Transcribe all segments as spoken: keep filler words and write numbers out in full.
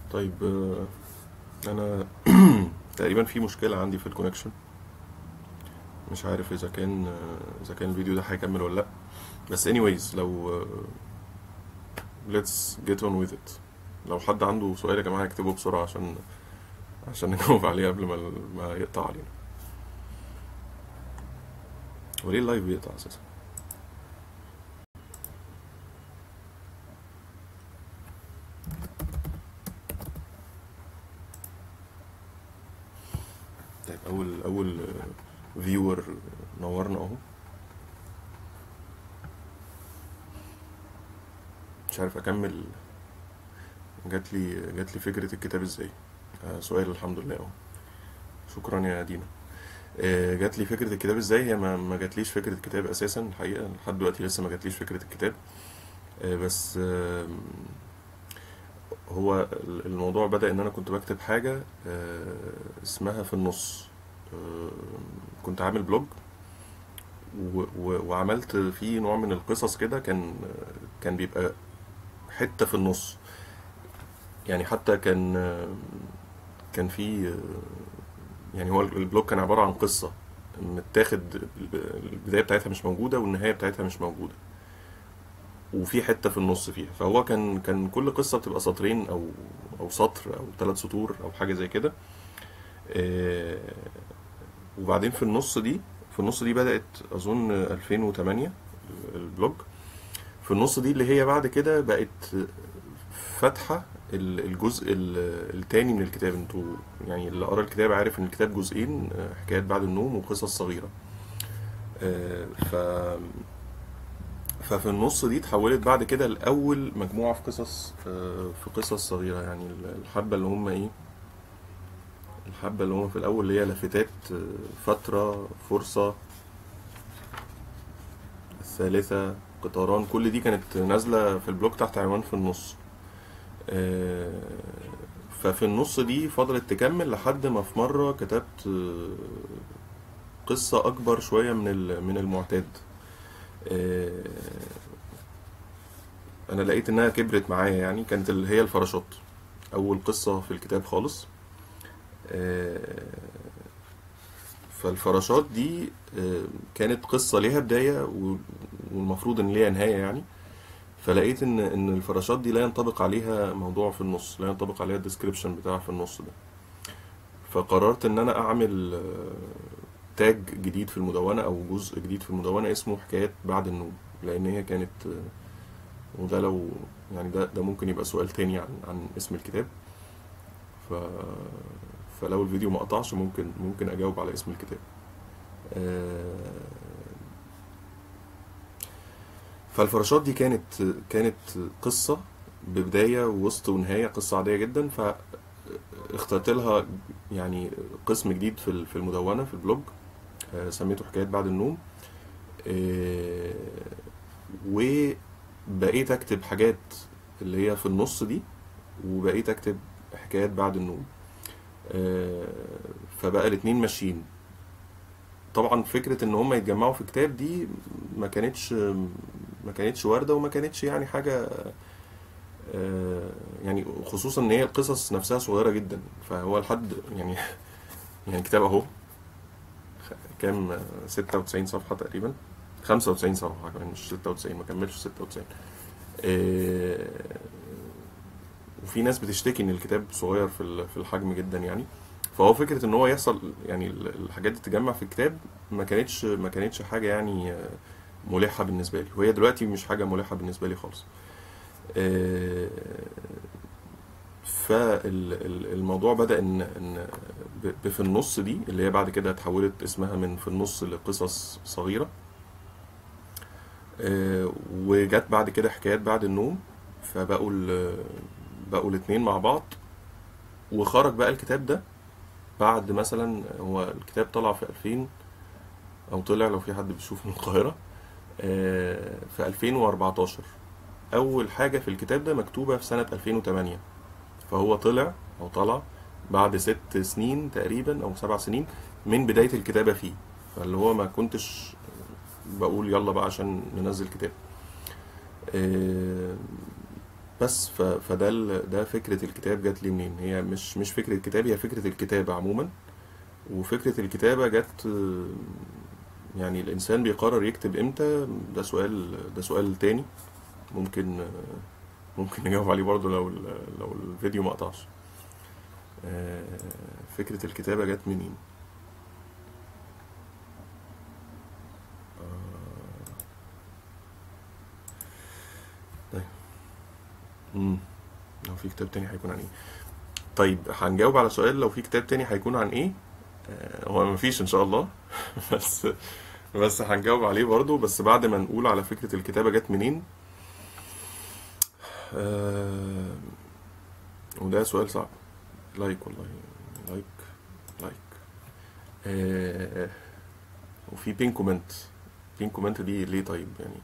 طيب آه، انا تقريبا في مشكلة عندي في الكونكشن. مش عارف اذا كان آه، اذا كان الفيديو ده هيكمل ولا لا. بس anyways لو آه، let's get on with it. لو حد عنده سؤال يا جماعة يكتبه بسرعة عشان عشان نجاوب عليه قبل ما ما يقطع علينا. وليه اللايف بيقطع اساسا؟ طيب اول اول فيور نورنا اهو. مش عارف اكمل. جات لي جات لي فكرة الكتاب ازاي؟ آه، سؤال الحمد لله اهو. شكرا يا دينا. آه، جات لي فكرة الكتاب ازاي؟ هي ما ما جاتليش فكرة الكتاب اساسا الحقيقة، لحد دلوقتي لسه ما جاتليش فكرة الكتاب. آه، بس آه، هو الموضوع بدأ ان انا كنت بكتب حاجة آه، اسمها في النص. آه، كنت عامل بلوج و- و- وعملت فيه نوع من القصص كده. كان كان بيبقى حتة في النص. يعني حتى كان آه، كان في يعني هو البلوج كان عبارة عن قصة متاخد. البداية بتاعتها مش موجودة والنهاية بتاعتها مش موجودة، وفي حتة في النص فيها. فهو كان كان كل قصة بتبقى سطرين أو أو سطر أو ثلاث سطور أو حاجة زي كده. آه، وبعدين في النص دي في النص دي بدأت أظن ألفين وتمانية البلوج. في النص دي اللي هي بعد كده بقت فاتحة ال- الجزء ال- التاني من الكتاب. انتوا يعني اللي قرا الكتاب عارف ان الكتاب جزئين، آه، حكايات بعد النوم وقصص صغيرة. آه، ف ففي النص دي اتحولت بعد كده لأول مجموعة في قصص آه، في قصص صغيرة. يعني الحبة اللي هم ايه الحبة اللي هم في الأول اللي هي لافتات، آه، فترة، فرصة، الثالثة، قطاران. كل دي كانت نازلة في البلوك تحت عنوان في النص. آه، ففي النص دي فضلت تكمل لحد ما في مرة كتبت آه، قصة أكبر شوية من ال- من المعتاد. آه، أنا لقيت إنها كبرت معايا. يعني كانت اللي هي الفراشات، أول قصة في الكتاب خالص. آه، فالفراشات دي آه، كانت قصة ليها بداية و- والمفروض إن ليها نهاية يعني. فلقيت إن إن الفراشات دي لا ينطبق عليها موضوع في النص، لا ينطبق عليها الديسكريبشن بتاع في النص ده. فقررت إن أنا أعمل آه، تاج جديد في المدونة أو جزء جديد في المدونة اسمه حكايات بعد النوم. لأن هي كانت آه، وده لو يعني ده ده ممكن يبقى سؤال تاني عن عن اسم الكتاب. ف فلو الفيديو ما قطعش ممكن ممكن أجاوب على اسم الكتاب. آه، فالفراشات دي كانت كانت قصة ببداية ووسط ونهاية، قصة عادية جدا. فاخترت لها يعني قسم جديد في ال- في المدونة في البلوج. آه، سميته حكايات بعد النوم. آه، وبقيت اكتب حاجات اللي هي في النص دي، وبقيت اكتب حكايات بعد النوم. آه، فبقى الاتنين ماشيين. طبعا فكرة ان هم يتجمعوا في كتاب دي ما كانتش ما كانتش واردة، وما كانتش يعني حاجة آه، يعني خصوصا ان هي القصص نفسها صغيرة جدا. فهو لحد يعني يعني كتاب اهو كام، ستة وتسعين صفحة تقريبا، خمسة وتسعين صفحة كمان، مش ستة وتسعين، ما كملش ستة وتسعين. آه، وفي ناس بتشتكي ان الكتاب صغير في ال- في الحجم جدا يعني. فهو فكرة ان هو يحصل يعني ال- الحاجات دي تتجمع في كتاب ما كانتش ما كانتش حاجة يعني آه، ملحة بالنسبة لي، وهي دلوقتي مش حاجة ملحة بالنسبة لي خالص. فالموضوع بدأ ان ان ب- ب- في النص دي اللي هي بعد كده اتحولت اسمها من في النص لقصص صغيرة. آه، وجت بعد كده حكايات بعد النوم. فبقوا ال- بقوا الاتنين مع بعض. وخرج بقى الكتاب ده بعد مثلا، هو الكتاب طلع في ألفين او طلع لو في حد بيشوف من القاهرة، آه، في ألفين وأربعتاشر. اول حاجة في الكتاب ده مكتوبة في سنة ألفين وتمانية. فهو طلع او طلع بعد ست سنين تقريبا او سبع سنين من بداية الكتابة فيه. فاللي هو ما كنتش بقول يلا بقى عشان ننزل كتاب. آه، بس ف... فده ال... ده فكرة الكتاب جات لي منين. هي مش مش فكرة الكتاب، هي فكرة الكتابة عموما. وفكرة الكتابة جت آه، يعني الإنسان بيقرر يكتب إمتى، ده سؤال ده سؤال تاني. ممكن آه، ممكن نجاوب عليه برضه لو ال... لو الفيديو ما قطعش. آه، فكرة الكتابة جت منين؟ طيب. مم. لو في كتاب تاني هيكون عن ايه؟ طيب هنجاوب على سؤال لو في كتاب تاني هيكون عن ايه. آه، هو مفيش ان شاء الله. بس بس هنجاوب عليه برضو، بس بعد ما نقول على فكرة الكتابة جت منين. آه، وده سؤال صعب. لايك والله. لايك. لايك. آه، وفي بين كومنت. بين كومنت دي ليه طيب يعني؟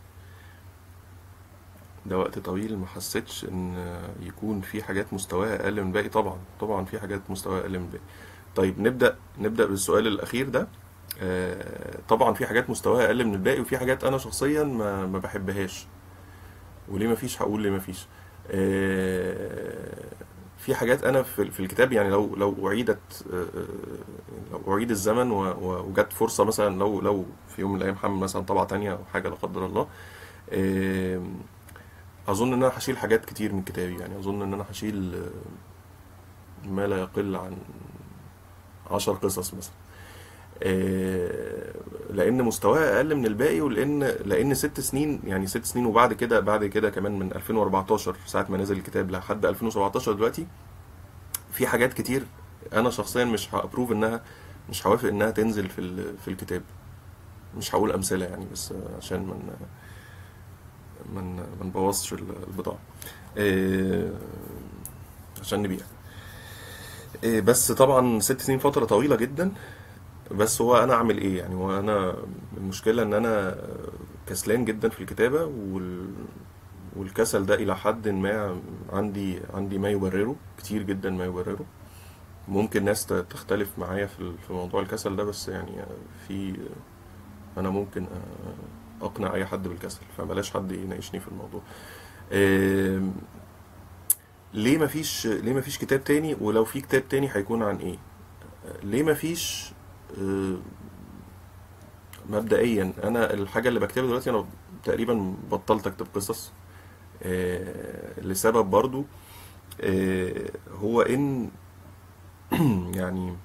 ده وقت طويل ما حسيتش ان يكون في حاجات مستواها اقل من باقي. طبعا طبعا في حاجات مستواها اقل من باقي. طيب نبدأ نبدأ بالسؤال الأخير ده. آه، طبعا في حاجات مستواها أقل من الباقي، وفي حاجات أنا شخصيا ما ما بحبهاش. وليه ما فيش؟ هقول ليه ما فيش. آه، في حاجات أنا في في الكتاب، يعني لو لو أعيدت آه، آه، لو أعيد الزمن و- و- وجت فرصة مثلا، لو لو في يوم من الأيام حمل مثلا طبعة تانية أو حاجة لا قدر الله، آه، أظن إن أنا هشيل حاجات كتير من كتابي. يعني أظن إن أنا هشيل آه، ما لا يقل عن عشر قصص مثلا. آه، لان مستواها اقل من الباقي، ولان لان ست سنين، يعني ست سنين وبعد كده بعد كده كمان من ألفين وأربعتاشر ساعه ما نزل الكتاب لحد ألفين وسبعتاشر دلوقتي، في حاجات كتير انا شخصيا مش هابروف انها، مش هوافق انها تنزل في ال- في الكتاب. مش هقول امثله يعني، بس عشان من من ما نبوظش البضاعه. آه، عشان نبيع. آه، بس طبعا ست سنين فتره طويله جدا. بس هو انا اعمل ايه يعني؟ هو انا المشكله ان انا كسلان جدا في الكتابه، وال... والكسل ده الى حد ما عندي عندي ما يبرره كتير جدا، ما يبرره. ممكن ناس ت- تختلف معايا في ال- في موضوع الكسل ده، بس يعني في انا ممكن اقنع اي حد بالكسل، فبلاش حد يناقشني في الموضوع. آم، ليه مفيش ليه مفيش كتاب تاني؟ ولو في كتاب تاني هيكون عن ايه؟ ليه مفيش؟ آه، مبدئيا انا الحاجه اللي بكتبها دلوقتي، انا تقريبا بطلت اكتب قصص. آه، لسبب برضو. آه، هو ان يعني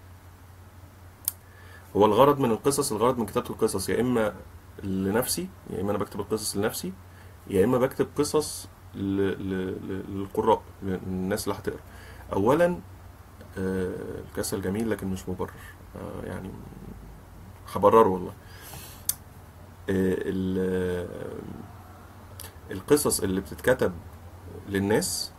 هو الغرض من القصص، الغرض من كتابة القصص يا اما لنفسي، يا اما انا بكتب القصص لنفسي، يا اما بكتب قصص ل- ل- ل- للقراء، للناس اللي هتقرا. اولا آه، الكسل جميل لكن مش مبرر. آه، يعني هبرره والله. آه، ال- القصص اللي بتتكتب للناس،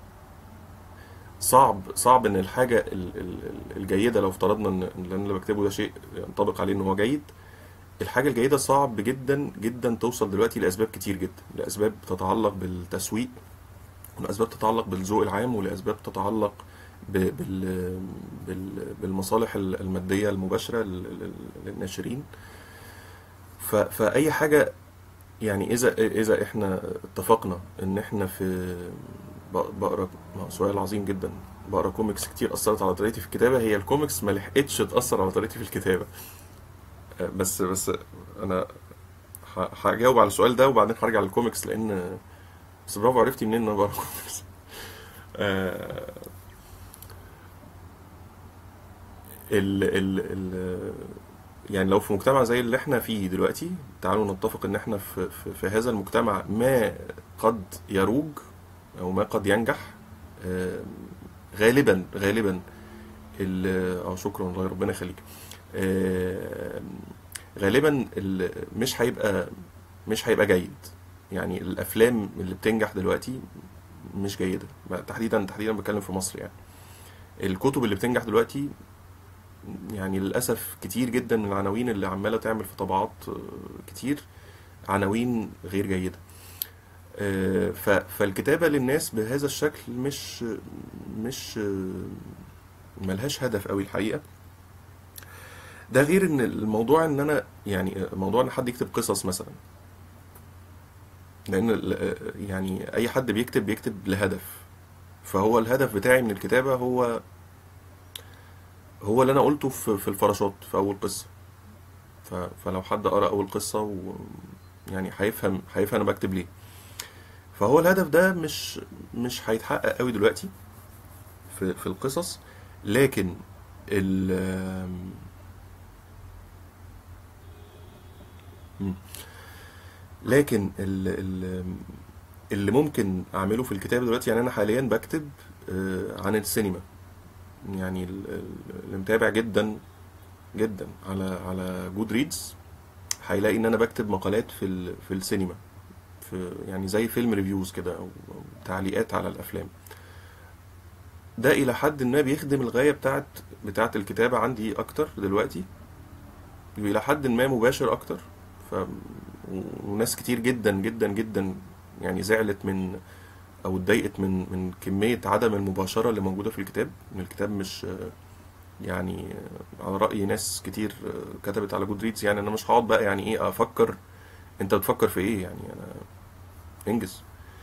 صعب صعب ان الحاجه ال- ال- الجيده، لو افترضنا ان إن اللي انا بكتبه ده شيء ينطبق عليه ان هو جيد، الحاجه الجيده صعب جدا جدا توصل دلوقتي لاسباب كتير جدا. لاسباب تتعلق بالتسويق، ولاسباب تتعلق بالذوق العام، ولاسباب تتعلق ب- بال بال- بالمصالح الماديه المباشره لل- لل- للناشرين. ف- فاي حاجه، يعني اذا اذا احنا اتفقنا ان احنا في ب- بقرا سؤال عظيم جدا، بقرا كوميكس كتير اثرت على طريقتي في الكتابه. هي الكوميكس ما لحقتش تاثر على طريقتي في الكتابه. أه، بس بس انا ه- هجاوب على السؤال ده وبعدين هرجع للكوميكس، لان بس برافو، عرفتي منين ان انا بقرا كوميكس؟ أه، ال ال ال يعني لو في مجتمع زي اللي احنا فيه دلوقتي، تعالوا نتفق ان احنا في, في, في هذا المجتمع ما قد يروج او ما قد ينجح. آه، غالبا غالبا ال- اه شكرا الله ربنا يخليك. آه، غالبا ال- مش هيبقى مش هيبقى جيد. يعني الافلام اللي بتنجح دلوقتي مش جيده، تحديدا تحديدا بتكلم في مصر يعني. الكتب اللي بتنجح دلوقتي، يعني للأسف كتير جدا من العناوين اللي عمالة تعمل في طبعات آه، كتير، عناوين غير جيدة. آه، ف- فالكتابة للناس بهذا الشكل مش مش آه، ملهاش هدف قوي الحقيقة. ده غير ان الموضوع ان انا يعني آه، موضوع ان حد يكتب قصص مثلا، لان ال- يعني اي حد بيكتب بيكتب لهدف. فهو الهدف بتاعي من الكتابة هو هو اللي انا قلته في في الفراشات في اول قصة. ف- فلو حد قرأ اول قصة و يعني هيفهم هيفهم انا بكتب ليه. فهو الهدف ده مش مش هيتحقق قوي دلوقتي في في القصص. لكن ال مم. لكن ال ال اللي ممكن اعمله في الكتابة دلوقتي، يعني انا حاليا بكتب آه، عن السينما. يعني ال- ال- اللي متابع جدا جدا على على جود ريدز هيلاقي ان انا بكتب مقالات في ال- في السينما، في يعني زي فيلم ريفيوز كده او أو تعليقات على الافلام. ده الى حد ما بيخدم الغايه بتاعت بتاعت الكتابه عندي اكتر دلوقتي، الى حد ما مباشر اكتر. ف وناس كتير جدا جدا جدا يعني زعلت من او اتضايقت من من كميه عدم المباشره اللي موجوده في الكتاب. ان الكتاب مش يعني على راي ناس كتير كتبت على جود ريدز، يعني انا مش هقعد بقى يعني ايه افكر انت بتفكر في ايه، يعني انا انجز.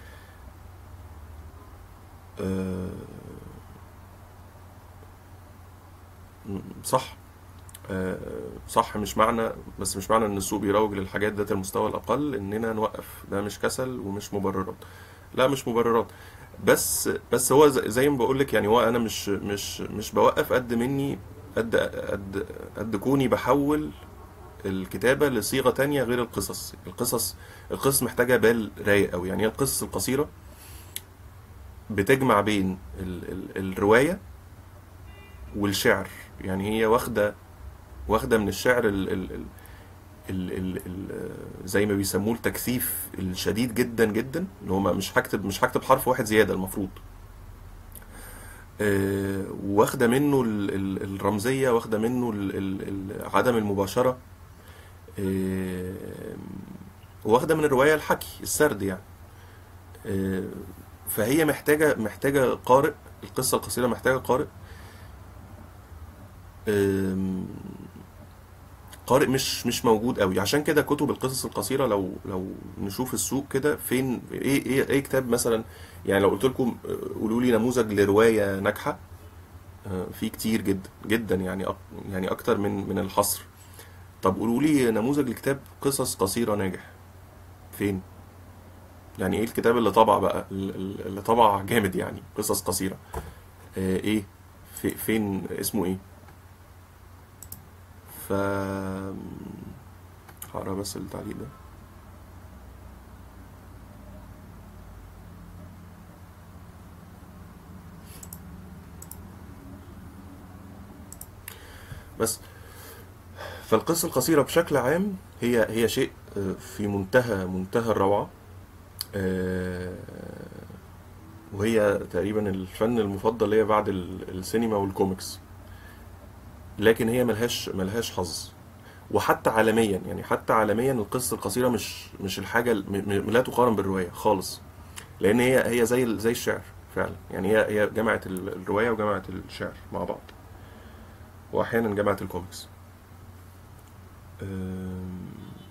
أه صح. أه صح. مش معنى بس مش معنى ان السوق بيروج للحاجات ذات المستوى الاقل اننا نوقف. ده مش كسل ومش مبررات. لا مش مبررات. بس بس هو زي زي ما بقول لك، يعني هو انا مش مش مش بوقف قد مني، قد قد قد كوني بحول الكتابة لصيغة تانية غير القصص. القصص القصص محتاجة بال رايق قوي. يعني هي القصص القصيرة بتجمع بين ال ال الرواية والشعر. يعني هي واخدة واخدة من الشعر ال ال ال ال ال ال زي ما بيسموه التكثيف الشديد جدا جدا، اللي هو مش هكتب مش هكتب حرف واحد زيادة المفروض. آه، واخدة منه ال ال الرمزية، واخدة منه ال ال ال عدم المباشرة. آه، واخدة من الرواية الحكي السرد يعني. آه، فهي محتاجة محتاجة قارئ. القصة القصيرة محتاجة قارئ. آم، قارئ مش مش موجود قوي. عشان كده كتب القصص القصيرة، لو لو نشوف السوق كده فين، ايه ايه ايه كتاب مثلا. يعني لو قلت لكم آه، قولوا لي نموذج لرواية ناجحة، آه، في كتير جدا جدا، يعني أك يعني اكتر من من الحصر. طب قولوا لي نموذج لكتاب قصص قصيرة ناجح، فين؟ يعني ايه الكتاب اللي طبع بقى ال- ال- اللي طبع جامد يعني قصص قصيرة؟ آه، ايه؟ في فين اسمه ايه؟ ف هقرا بس التعليق ده. بس فالقصة القصيرة بشكل عام هي هي شيء آه، في منتهى منتهى الروعة. آه، وهي تقريبا الفن المفضل ليا بعد ال- السينما والكوميكس. لكن هي ملهاش ملهاش حظ. وحتى عالميا، يعني حتى عالميا القصة القصيرة مش مش الحاجة ال- م- م- لا تقارن بالرواية خالص. لأن هي هي زي ال- زي الشعر فعلا. يعني هي هي جمعت ال- الرواية وجمعت الشعر مع بعض، وأحيانا جمعت الكوميكس. أم،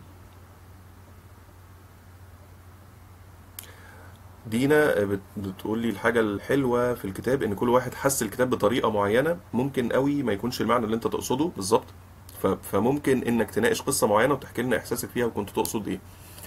دينا بت- بتقول لي الحاجة الحلوة في الكتاب إن كل واحد حس الكتاب بطريقة معينة، ممكن قوي ما يكونش المعنى اللي أنت تقصده بالظبط. ف- فممكن إنك تناقش قصة معينة وتحكي لنا إحساسك فيها وكنت تقصد إيه.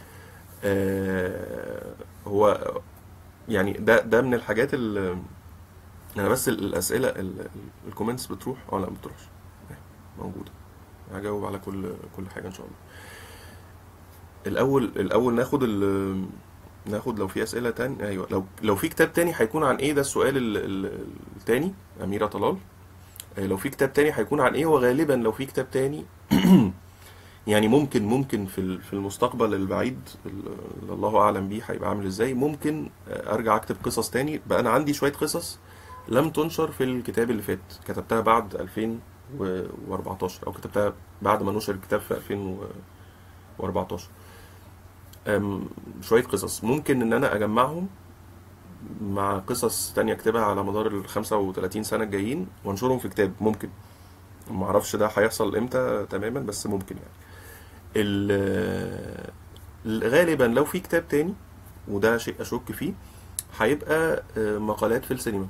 آه، هو يعني ده ده من الحاجات اللي انا بس ال- الاسئله ال- ال- الكومنتس بتروح اه لا ما بتروحش، موجوده. هجاوب على كل كل حاجه ان شاء الله. الاول الاول ناخد ال ناخد لو في اسئله تاني. ايوه، لو لو في كتاب تاني هيكون عن ايه؟ ده السؤال ال- ال- التاني. اميره طلال، آه، لو في كتاب تاني هيكون عن ايه؟ وغالبا لو في كتاب تاني يعني ممكن ممكن في ال- في المستقبل البعيد، ال- الله اعلم بيه هيبقى عامل ازاي، ممكن آه، ارجع اكتب قصص تاني. بقى انا عندي شويه قصص لم تنشر في الكتاب اللي فات، كتبتها بعد ألفين وأربعتاشر او كتبتها بعد ما نشر الكتاب في ألفين وأربعتاشر. أم، شويه قصص ممكن ان انا اجمعهم مع قصص تانية اكتبها على مدار ال خمسة وثلاثين سنه الجايين وانشرهم في كتاب. ممكن. ما اعرفش ده هيحصل امتى تماما، بس ممكن يعني. ال- غالبا لو في كتاب تاني وده شيء اشك فيه، هيبقى آه، مقالات في السينما.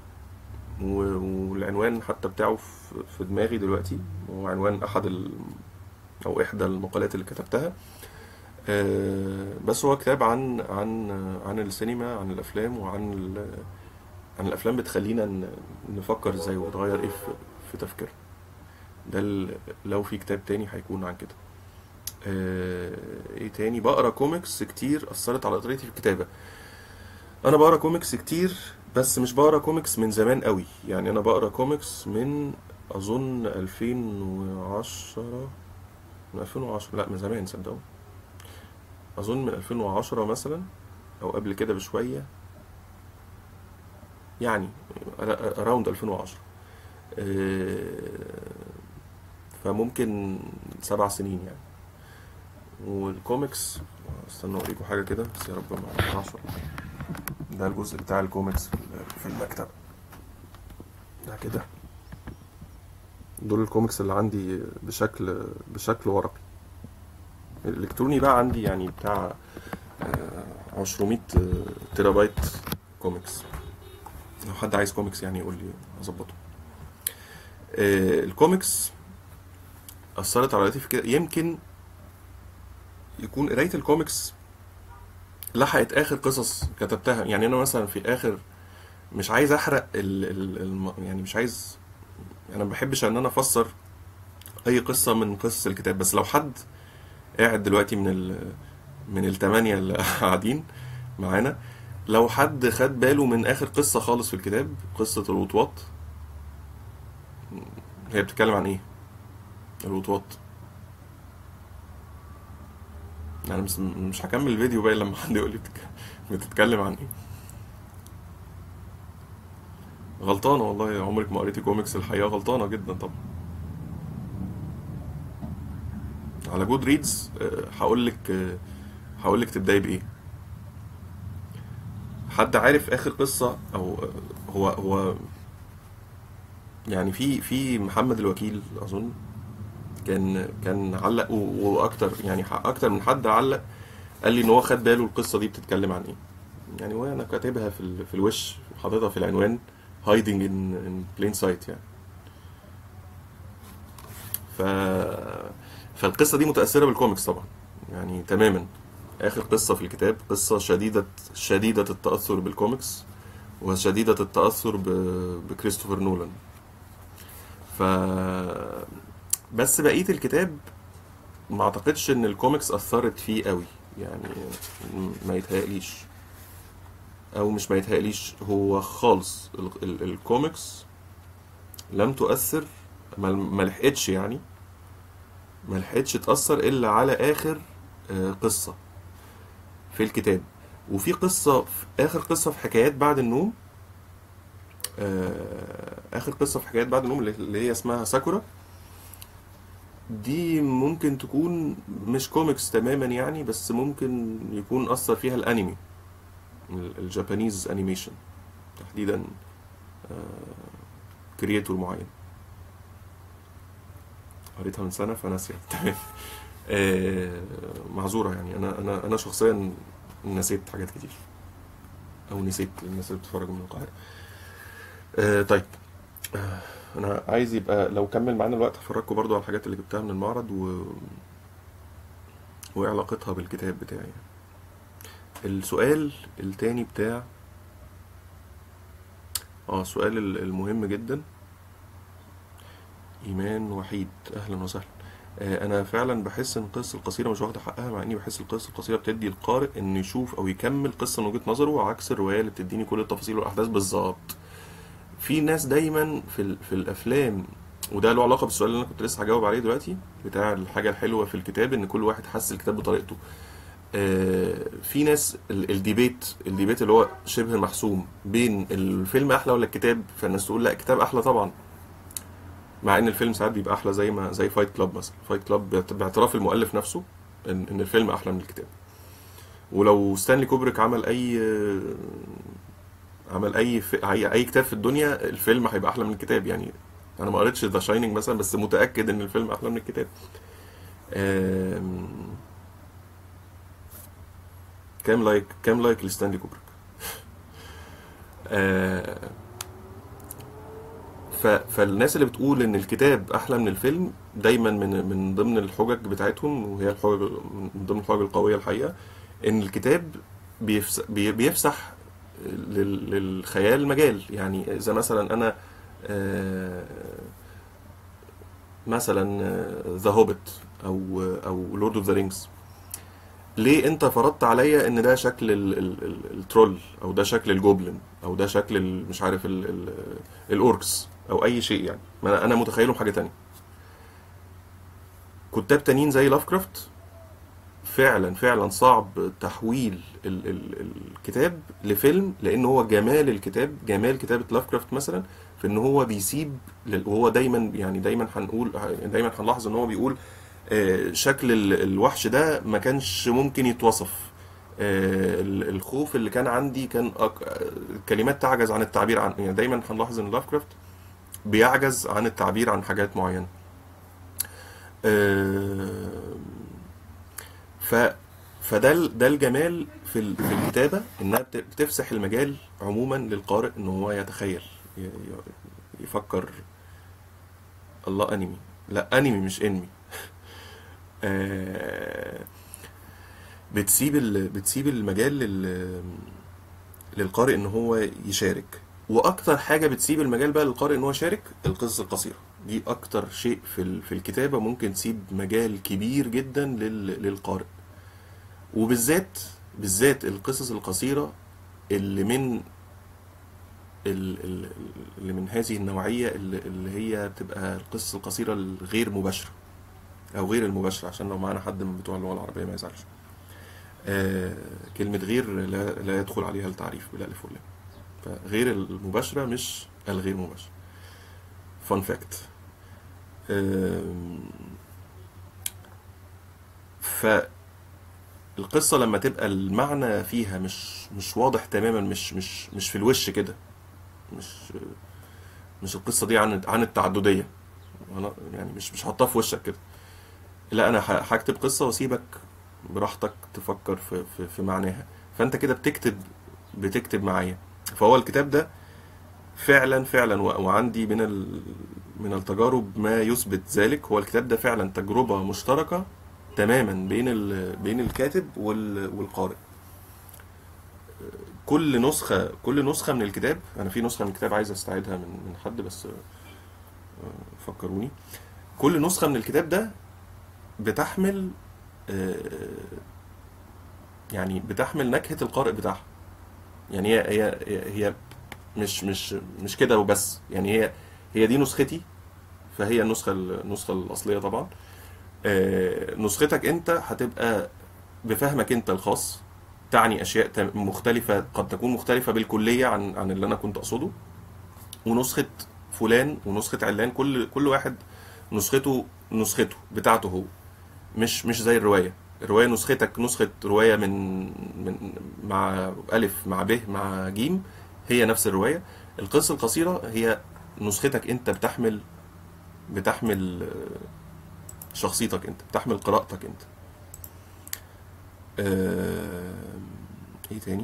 و- والعنوان حتى بتاعه في في دماغي دلوقتي، هو عنوان احد ال... او احدى المقالات اللي كتبتها. آه، بس هو كتاب عن عن عن السينما، عن الافلام، وعن ال... عن الافلام بتخلينا ن- نفكر ازاي وتغير ايه في في تفكيرنا. ده ال... لو في كتاب تاني هيكون عن كده. آه، ايه تاني؟ بقرا كوميكس كتير اثرت على طريقتي في الكتابه. انا بقرا كوميكس كتير، بس مش بقرا كوميكس من زمان قوي. يعني انا بقرا كوميكس من اظن ألفين وعشرة. من ألفين وعشرة، لا من زمان صدقوا. اظن من ألفين وعشرة مثلا، او قبل كده بشويه يعني، اراوند ألفين وعشرة. آه، فممكن سبع سنين يعني. والكوميكس، استنى اوريكم حاجه كده بس يا رب ما اقطعش. ده الجزء بتاع الكوميكس في في المكتب ده كده. دول الكوميكس اللي عندي بشكل بشكل ورقي. الالكتروني بقى عندي يعني بتاع عشرمية تيرا بايت كوميكس. لو حد عايز كوميكس يعني يقول لي اظبطه. آه، الكوميكس اثرت على حياتي في كده. يمكن يكون قرايه الكوميكس لحقت اخر قصص كتبتها. يعني انا مثلا في اخر، مش عايز احرق ال ال الم- يعني مش عايز، انا ما بحبش ان انا افسر اي قصه من قصص الكتاب. بس لو حد قاعد دلوقتي من ال من التمانية اللي قاعدين معانا، لو حد خد باله من اخر قصه خالص في الكتاب، قصه الوطواط، هي بتتكلم عن ايه؟ الوطواط. يعني مش مش هكمل الفيديو بقى لما حد يقول لي بتك- بتتكلم عن ايه. غلطانه والله، عمرك ما قريتي كوميكس الحقيقه، غلطانه جدا طبعا. على جود ريدز هقول لك هقول لك تبداي بايه. حد عارف اخر قصه؟ او آه، هو هو يعني في في محمد الوكيل اظن كان كان علق، و- واكتر يعني ح- اكتر من حد علق قال لي ان هو خد باله القصه دي بتتكلم عن ايه. يعني وانا كاتبها في ال- في الوش، حاططها في العنوان hiding in, in plain sight يعني. ف فالقصه دي متاثره بالكوميكس طبعا، يعني تماما. اخر قصه في الكتاب قصه شديده شديده التاثر بالكوميكس، وشديده التاثر ب... بكريستوفر نولان. ف بس بقيه الكتاب ما اعتقدش ان الكوميكس اثرت فيه قوي يعني. ما يتهيأليش، او مش ما يتهيأليش، هو خالص ال... ال... الكوميكس لم تؤثر. ما ما لحقتش يعني، ما لحقتش تأثر الا على اخر آه، قصة في الكتاب. وفي قصة في آخر قصة في حكايات بعد النوم. آه، آخر قصة في حكايات بعد النوم اللي اللي هي اسمها ساكورا. دي ممكن تكون مش كوميكس تماما يعني، بس ممكن يكون أثر فيها الأنمي، ال- الجابانيز أنيميشن تحديدا، كرياتور معين. قريتها من سنة فناسية تمام. آه، معذورة يعني، أنا أنا أنا شخصيا نسيت حاجات كتير، أو نسيت الناس اللي بتتفرج من القاهرة. آه، طيب. انا عايز يبقى لو كمل معانا الوقت هفرجكم برضو على الحاجات اللي جبتها من المعرض و... وايه علاقتها بالكتاب بتاعي. السؤال التاني بتاع، اه السؤال ال- المهم جدا. ايمان وحيد، اهلا وسهلا. آه، انا فعلا بحس ان القصص القصيره مش واخده حقها، مع اني بحس القصص القصيره بتدي القارئ انه يشوف او يكمل قصه من وجهه نظره، عكس الروايه اللي بتديني كل التفاصيل والاحداث بالظبط. في ناس دايما في ال... في الافلام، وده له علاقه بالسؤال اللي انا كنت لسه هجاوب عليه دلوقتي، بتاع الحاجه الحلوه في الكتاب ان كل واحد حس الكتاب بطريقته. آه، في ناس ال- الديبيت الديبيت اللي هو شبه محسوم بين الفيلم احلى ولا الكتاب، فالناس تقول لا الكتاب احلى طبعا، مع ان الفيلم ساعات بيبقى احلى. زي ما زي فايت كلاب مثلا. فايت كلاب باعتراف المؤلف نفسه ان ان الفيلم احلى من الكتاب. ولو ستانلي كوبريك عمل اي عمل اي في اي, أي كتاب في الدنيا، الفيلم هيبقى احلى من الكتاب يعني. انا ما قريتش ذا شاينينج مثلا، بس متاكد ان الفيلم احلى من الكتاب. آم، كام لايك كام لايك لستانلي كوبريك. آه ف... فالناس اللي بتقول ان الكتاب احلى من الفيلم دايما من من ضمن الحجج بتاعتهم، وهي الحجج من ضمن الحجج القويه الحقيقه، ان الكتاب بيفس... بي- بيفسح لل... للخيال مجال. يعني اذا مثلا انا آه، مثلا ذا هوبيت او او لورد اوف ذا رينجز، ليه انت فرضت عليا ان ده شكل ال... ال... ال... الترول، او ده شكل الجوبلin، او ده شكل ال... مش عارف ال... ال... الاوركس او اي شيء؟ يعني ما انا أنا متخيلهم حاجه تانية. كتاب تانيين زي لافكرافت فعلا فعلا صعب تحويل ال ال الكتاب لفيلم، لان هو جمال الكتاب، جمال كتابة لافكرافت مثلا، في ان هو بيسيب لل- وهو دايما، يعني دايما هنقول، دايما هنلاحظ ان هو بيقول آه، شكل ال- الوحش ده ما كانش ممكن يتوصف. آه، ال- الخوف اللي كان عندي كان أك... آه، الكلمات تعجز عن التعبير عن، يعني دايما هنلاحظ ان لافكرافت بيعجز عن التعبير عن حاجات معينة. آه، ف فده ال- ده الجمال في ال- في الكتابه، انها بت- بتفسح المجال عموما للقارئ ان هو يتخيل، ي- ي- يفكر. الله، انمي؟ لا، انمي مش انمي. آه، بتسيب ال... بتسيب المجال لل... للقارئ ان هو يشارك. واكتر حاجه بتسيب المجال بقى للقارئ ان هو يشارك، القصص القصيره دي اكتر شيء في ال... في الكتابه ممكن تسيب مجال كبير جدا لل... للقارئ. وبالذات بالذات القصص القصيرة اللي من ال- ال- اللي من هذه النوعية، اللي اللي هي بتبقى القصص القصيرة الغير مباشرة أو غير المباشرة، عشان لو معانا حد من بتوع اللغة العربية ما يزعلش. آه كلمة غير لا, لا يدخل عليها التعريف بالألف واللام، فغير المباشرة مش الغير مباشرة. فان فاكت. فالقصة لما تبقى المعنى فيها مش مش واضح تماما، مش مش مش في الوش كده، مش مش القصه دي عن عن التعدديه، أنا يعني مش مش هحطها في وشك كده. لا، انا ه- هكتب قصه واسيبك براحتك تفكر في في, في معناها. فانت كده بتكتب بتكتب معايا. فهو الكتاب ده فعلا فعلا، و- وعندي من ال من التجارب ما يثبت ذلك، هو الكتاب ده فعلا تجربه مشتركه تماما بين ال بين الكاتب وال والقارئ. كل نسخه كل نسخه من الكتاب، انا في نسخه من الكتاب عايز استعيدها من من حد، بس فكروني. كل نسخة من الكتاب ده بتحمل آه، يعني بتحمل نكهة القارئ بتاعها. يعني هي هي هي مش مش مش كده وبس، يعني هي هي دي نسختي، فهي النسخة النسخة الأصلية طبعا. آه، نسختك أنت هتبقى بفهمك أنت الخاص، تعني أشياء تم- مختلفة، قد تكون مختلفة بالكلية عن عن اللي أنا كنت أقصده. ونسخة فلان ونسخة علان، كل كل واحد نسخته نسخته بتاعته هو، مش مش زي الرواية. الرواية نسختك نسخة رواية من من مع ألف مع ب مع جيم، هي نفس الرواية. القصة القصيرة هي نسختك أنت، بتحمل بتحمل آه، شخصيتك أنت، بتحمل قراءتك أنت. آه، إيه تاني؟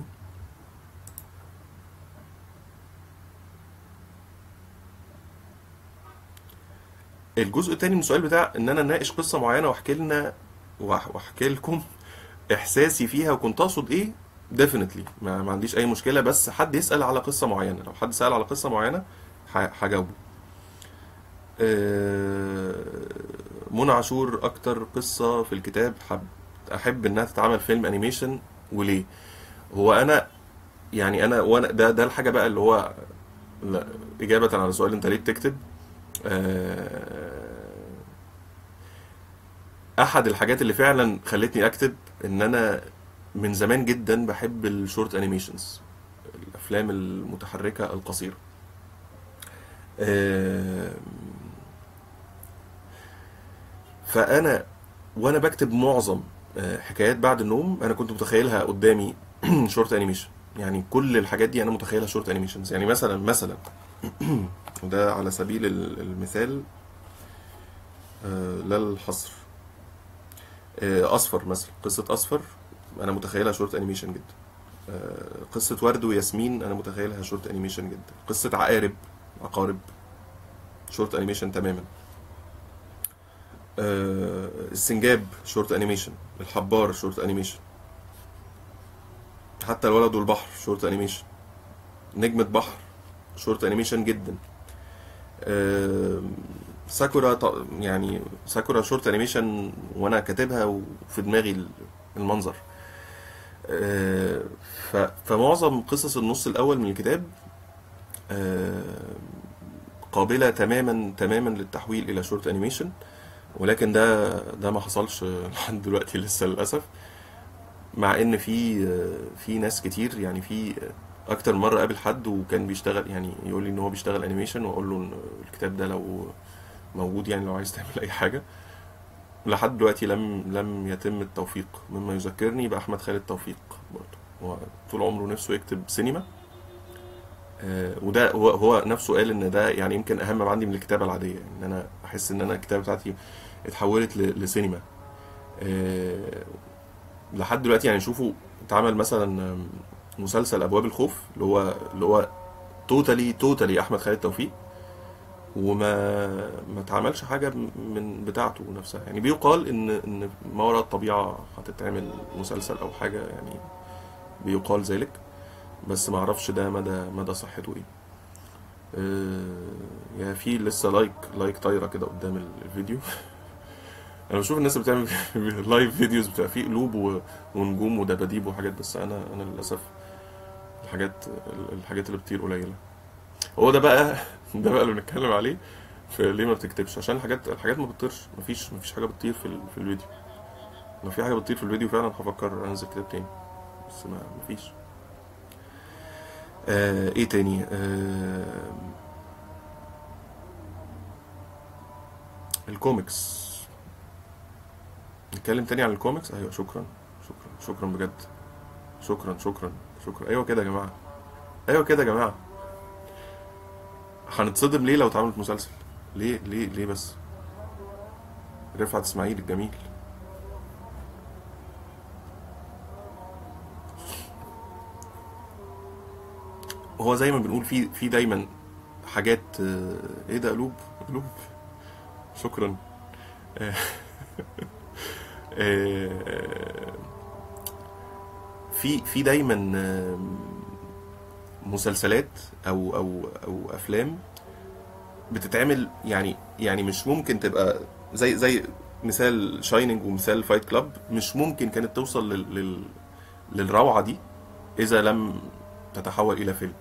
الجزء التاني من السؤال بتاع إن أنا نناقش قصة معينة وأحكي لنا وأح- وأحكي لكم إحساسي فيها وكنت أقصد إيه. ديفينتلي ما, ما عنديش أي مشكلة، بس حد يسأل على قصة معينة، لو حد سأل على قصة معينة ه- هجاوبه. آه، منى عاشور اكتر قصة في الكتاب حب احب انها تتعمل فيلم انيميشن، وليه؟ هو انا يعني انا وانا ده ده الحاجة بقى اللي هو، لا، اجابة على سؤال انت ليه بتكتب. آه، احد الحاجات اللي فعلا خلتني اكتب ان انا من زمان جدا بحب الشورت انيميشنز، الافلام المتحركة القصيرة. آه، فانا وانا بكتب معظم آه، حكايات بعد النوم انا كنت متخيلها قدامي شورت انيميشن. يعني كل الحاجات دي انا متخيلها شورت انيميشنز. يعني مثلا مثلا وده على سبيل ال- المثال، آه، لا الحصر، آه، اصفر مثلا، قصة اصفر انا متخيلها شورت انيميشن جدا. آه، قصة ورد وياسمين انا متخيلها شورت انيميشن جدا. قصة عقارب عقارب شورت انيميشن تماما. آه، السنجاب شورت انيميشن. الحبار شورت انيميشن. حتى الولد والبحر شورت انيميشن. نجمة بحر شورت انيميشن جدا. آه، ساكورا ط- يعني ساكورا شورت انيميشن وانا كاتبها وفي دماغي المنظر. آه، ف- فمعظم قصص النص الاول من الكتاب آه، قابلة تماما تماما للتحويل الى شورت انيميشن، ولكن ده ده ما حصلش لحد دلوقتي لسه للاسف. مع ان في في ناس كتير، يعني في اكتر مره قابل حد وكان بيشتغل، يعني يقول لي ان هو بيشتغل انيميشن، واقول له ان الكتاب ده لو موجود، يعني لو عايز تعمل اي حاجه. لحد دلوقتي لم لم يتم التوفيق، مما يذكرني باحمد خالد توفيق برضه. هو طول عمره نفسه يكتب سينما. آه، وده هو هو نفسه قال ان ده يعني يمكن اهم عندي من الكتابه العاديه، ان انا احس ان انا الكتابه بتاعتي اتحولت ل- لسينما. آه، لحد دلوقتي يعني شوفوا، اتعمل مثلا مسلسل ابواب الخوف اللي هو اللي هو توتالي توتالي احمد خالد توفيق، وما ما اتعملش حاجه من بتاعته نفسها. يعني بيقال ان ان ما وراء الطبيعه هتتعمل مسلسل او حاجه، يعني بيقال ذلك، بس ما اعرفش ده مدى مدى صحته ايه. آه، يعني في لسه لايك لايك طايره كده قدام الفيديو. انا بشوف الناس اللي بتعمل لايف فيديوز بتبقى فيه قلوب و- ونجوم ودباديب وحاجات، بس انا انا للاسف الحاجات الحاجات اللي بتطير قليله. هو ده بقى ده بقى اللي بنتكلم عليه. في ليه ما بتكتبش؟ عشان الحاجات الحاجات ما بتطيرش. مفيش مفيش حاجه بتطير في ال- في الفيديو. لو في حاجه بتطير في الفيديو فعلا هفكر انزل كتاب تاني، بس ما مفيش. آه ايه تاني؟ آه الكوميكس. نتكلم تاني عن الكوميكس. ايوه، شكرا شكرا شكرا بجد. شكرا شكرا شكرا. ايوه كده يا جماعه. ايوه كده يا جماعه. هنتصدم ليه لو اتعملت مسلسل؟ ليه ليه ليه بس؟ رفعت اسماعيل الجميل. هو زي ما بنقول في في دايما حاجات. آه، ايه ده؟ قلوب قلوب. شكرا. آه، آه، في في دايما آه، مسلسلات او او او افلام بتتعمل، يعني يعني مش ممكن تبقى زي زي مثال شايننج ومثال فايت كلاب. مش ممكن كانت توصل لل لل للروعة دي اذا لم تتحول الى فيلم.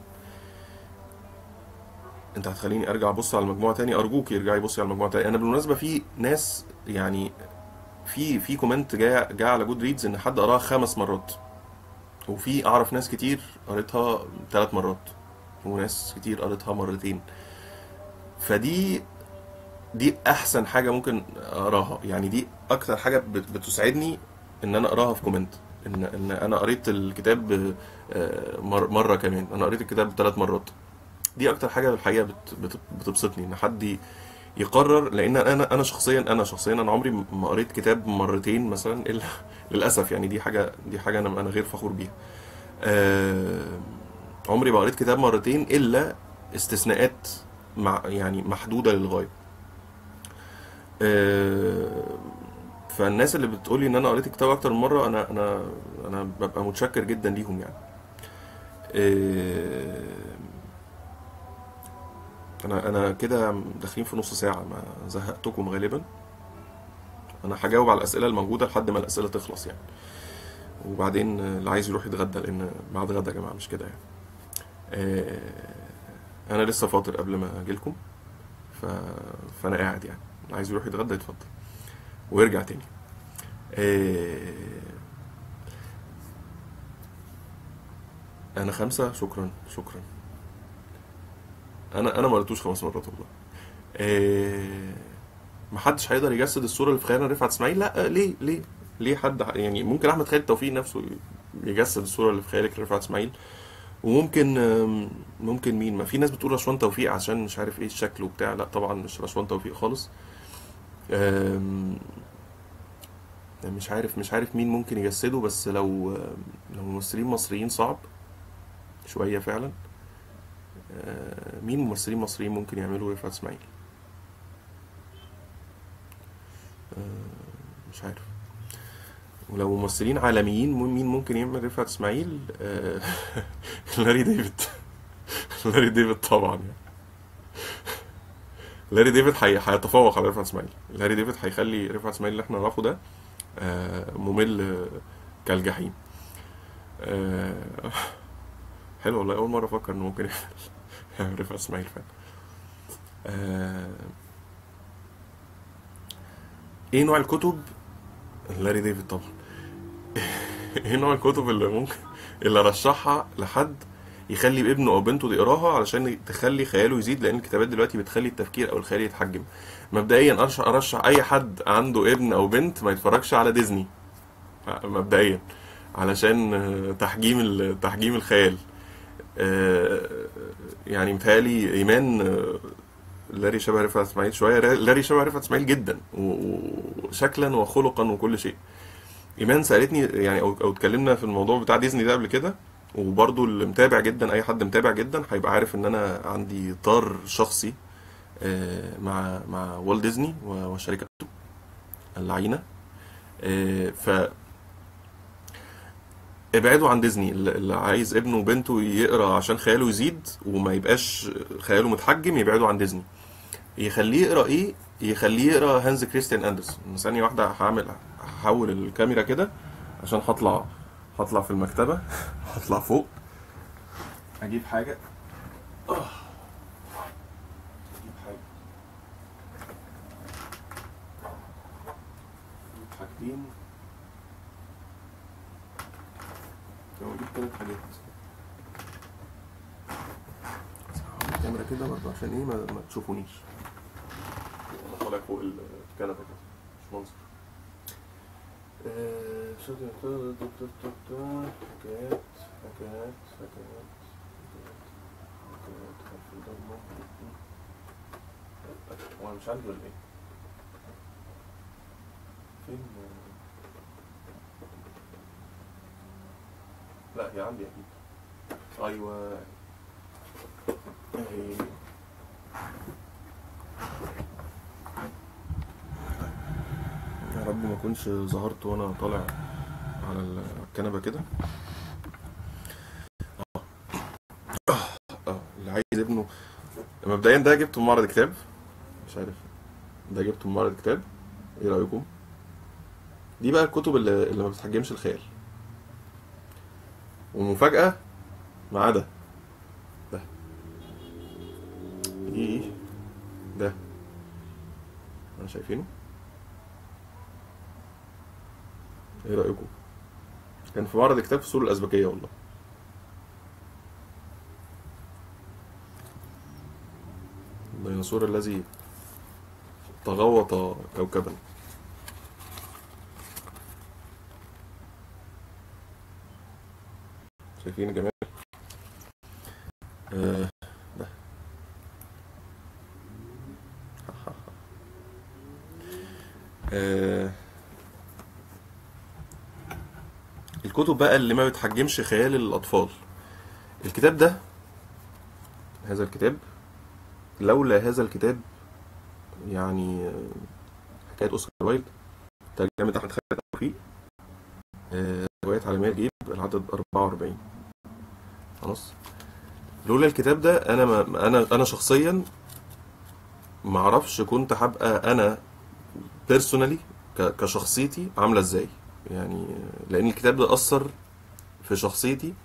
انت هتخليني ارجع ابص على المجموعه تاني؟ ارجوك ارجعي بصي على المجموعه تاني. انا بالمناسبه في ناس، يعني في في كومنت جاي جاي على جود ريدز ان حد قراها خمس مرات، وفي اعرف ناس كتير قريتها ثلاث مرات، وناس كتير قريتها مرتين. فدي دي احسن حاجه ممكن اقراها. يعني دي اكتر حاجه بت- بتسعدني ان انا اقراها في كومنت، ان ان انا قريت الكتاب آه، مر- مره كمان. انا قريت الكتاب ثلاث مرات. دي اكتر حاجه الحقيقه بت بت بتبسطني، ان حد يقرر. لان انا انا شخصيا انا شخصيا انا عمري ما قريت كتاب مرتين مثلا الا للاسف. يعني دي حاجه دي حاجه انا انا غير فخور بيها. آه، عمري ما قريت كتاب مرتين الا استثناءات، مع يعني محدوده للغايه. آه، فالناس اللي بتقولي ان انا قريت الكتاب اكتر من مره، انا انا انا ببقى متشكر جدا ليهم يعني. آه، انا انا كده داخلين في نص ساعه، ما زهقتكم غالبا. انا هجاوب على الاسئله الموجوده لحد ما الاسئله تخلص يعني، وبعدين اللي عايز يروح يتغدى، لان بعد غدا يا جماعه مش كده يعني. آه، انا لسه فاطر قبل ما اجيلكم. ف... فانا قاعد يعني. اللي عايز يروح يتغدى يتفضل ويرجع تاني. آه، انا خمسه. شكرا شكرا. انا انا ما قريتوش خمس مرات والله. آه، محدش هيقدر يجسد الصوره اللي في خيالنا رفعت اسماعيل. لا، ليه ليه ليه حد ح- يعني ممكن احمد خالد توفيق نفسه يجسد الصوره اللي في خيالك لرفعت اسماعيل. وممكن آم، ممكن مين؟ ما في ناس بتقول رشوان توفيق عشان مش عارف ايه الشكل وبتاع. لا طبعا مش رشوان توفيق خالص. آم، مش عارف مش عارف مين ممكن يجسده، بس لو لو ممثلين مصريين صعب شوية فعلا. آه، مين ممثلين مصريين ممكن يعملوا رفعت اسماعيل؟ مش عارف. ولو ممثلين عالميين مين ممكن يعمل رفعت اسماعيل؟ آه، لاري ديفيد. لاري ديفيد طبعا يعني. لاري ديفيد هي- هيتفوق على رفعت اسماعيل. لاري ديفيد هيخلي رفعت اسماعيل اللي احنا نعرفه ده آه، ممل آه، كالجحيم. آه، حلو والله، اول مره افكر انه ممكن يعمل رفعت اسماعيل فعلا. آه، ايه نوع الكتب؟ لاري ديفيد طبعا. ايه نوع الكتب اللي ممكن اللي ارشحها لحد يخلي ابنه او بنته يقراها علشان تخلي خياله يزيد؟ لان الكتابات دلوقتي بتخلي التفكير او الخيال يتحجم. مبدئيا ارشح ارشح اي حد عنده ابن او بنت ما يتفرجش على ديزني مبدئيا، علشان آه، تحجيم ال- تحجيم الخيال. آه، يعني متهيألي ايمان آه، لاري شبه رفعت اسماعيل شويه. لاري شبه رفعت اسماعيل جدا و- وشكلا وخلقا وكل شيء. ايمان سالتني يعني او او اتكلمنا في الموضوع بتاع ديزني ده قبل كده. وبرضو اللي متابع جدا، اي حد متابع جدا هيبقى عارف ان انا عندي طار شخصي آه، مع مع والت ديزني و- وشركته اللعينه. آه، فابعدوا عن ديزني. اللي اللي عايز ابنه وبنته يقرا عشان خياله يزيد وما يبقاش خياله متحجم يبعدوا عن ديزني. يخليه يقرا ايه؟ يخليه يقرا هانز كريستيان اندرسون. ثانيه واحده هعمل هحول الكاميرا كده عشان هطلع هطلع في المكتبه. هطلع فوق اجيب حاجه. آه، اجيب حاجه، اجيب حاجتين. لو اجيب ثلاث حاجات. بس هحط الكاميرا كده برضه عشان ايه ما, ما تشوفونيش. انا طالع فوق الكنبه كده مش منظر. آه، شو ده؟ حكايات حكايات حكايات حكايات حرف الضمة. هو أنا مش عندي ولا ايه؟ فين؟ لا هي عندي اكيد. ايوه اهي. يا رب ما اكونش ظهرت وانا طالع على الكنبه كده. اه اللي عايز ابنه مبدئيا ده جبته من معرض كتاب. مش عارف، ده جبته من معرض كتاب. ايه رايكم؟ دي بقى الكتب اللي, اللي ما بتحجمش الخيال. ومفاجاه مع ده ده ايه ده؟ انا شايفينه. ايه رايكم؟ كان في معرض كتاب في السور الازبكيه والله. الديناصور الذي تغوط كوكبا. شايفين يا جماعه؟ آه ده آه الكتب بقى اللي ما بتحجمش خيال الاطفال. الكتاب ده، هذا الكتاب، لولا هذا الكتاب يعني آه، حكايه اوسكار وايلد، ترجمه احمد خالد توفيق، آه، روايات عالميه الجيب، العدد أربعة وأربعين. خلاص. لولا الكتاب ده انا ما انا انا شخصيا ما اعرفش كنت هبقى انا بيرسونالي كشخصيتي عامله ازاي. يعني لان الكتاب ده اثر في شخصيتي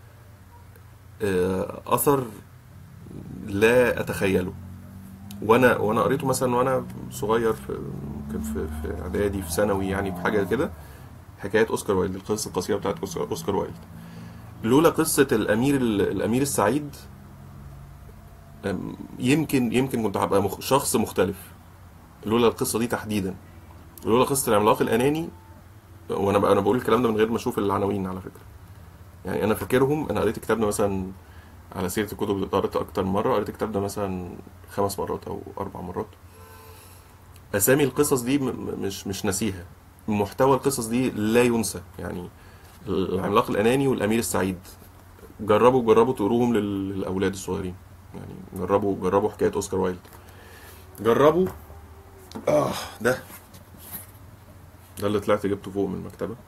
آه، اثر لا اتخيله. وانا وانا قريته مثلا وانا صغير في ممكن في في اعدادي في ثانوي يعني في حاجه كده. حكايه اوسكار وايلد، القصه القصيره بتاعت اوسكار أوسكار وايلد. لولا قصه الامير الامير السعيد أم، يمكن يمكن كنت هبقى مخ... شخص مختلف. لولا القصه دي تحديدا، لولا قصه العملاق الاناني. وانا بقى انا بقول الكلام ده من غير ما اشوف العناوين على فكره. يعني انا فاكرهم. انا قريت الكتاب ده مثلا، على سيره الكتب اللي قريتها اكتر من مره، قريت الكتاب ده مثلا خمس مرات او اربع مرات. اسامي القصص دي م- م- مش مش ناسيها. محتوى القصص دي لا ينسى يعني. العملاق الاناني والامير السعيد، جربوا جربوا تقروهم لل- للاولاد الصغيرين يعني. جربوا جربوا حكايه اوسكار وايلد. جربوا. اه ده ده اللي طلعت جبته فوق من المكتبه،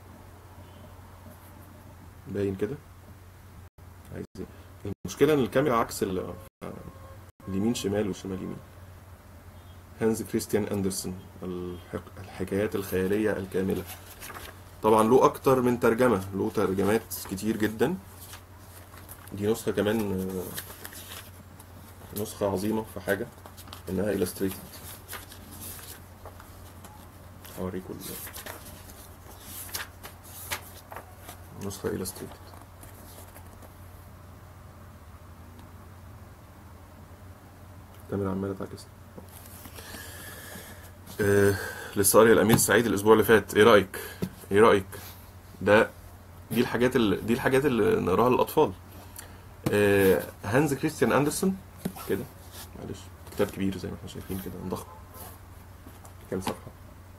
باين كده. عايز ايه؟ المشكله ان الكاميرا عكس ال- اليمين شمال والشمال يمين. هانز كريستيان اندرسون، الحك... الحكايات الخياليه الكامله. طبعا له اكتر من ترجمه، له ترجمات كتير جدا. دي نسخه كمان، آه، نسخه عظيمه في حاجه انها illustrated. هوريكم النسخه illustrated. الكاميرا عماله تعكس. آه، لسه قاري الامير السعيد الاسبوع اللي فات. ايه رايك؟ ايه رايك؟ ده دي الحاجات اللي دي الحاجات اللي نقراها للاطفال. آه، هانز كريستيان اندرسون كده. معلش، كتاب كبير زي ما احنا شايفين كده، ضخم. كام صفحه؟